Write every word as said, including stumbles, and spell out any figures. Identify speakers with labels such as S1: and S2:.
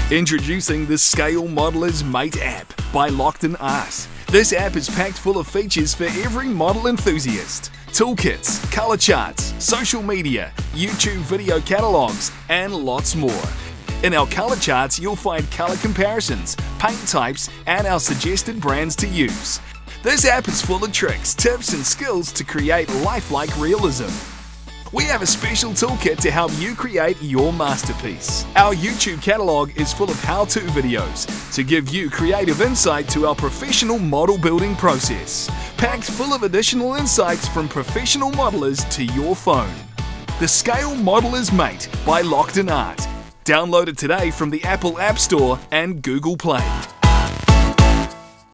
S1: Introducing the Scale Modeller's Mate app by Lockton Art. This app is packed full of features for every model enthusiast. Toolkits, color charts, social media, YouTube video catalogs, and lots more. In our color charts, you'll find color comparisons, paint types, and our suggested brands to use. This app is full of tricks, tips, and skills to create lifelike realism. We have a special toolkit to help you create your masterpiece. Our YouTube catalog is full of how-to videos to give you creative insight to our professional model building process, packed full of additional insights from professional modelers to your phone. The Scale Modeller's Mate by Lockton Art. Download it today from the Apple App Store and Google Play.